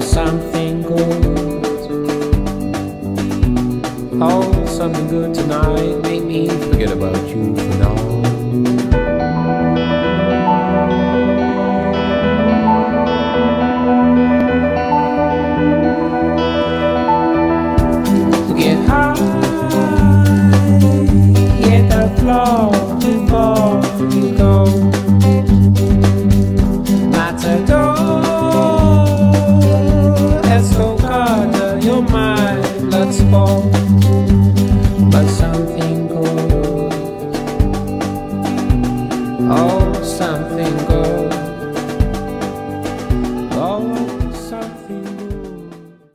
something good. Oh, something good tonight. Make me forget about you for now.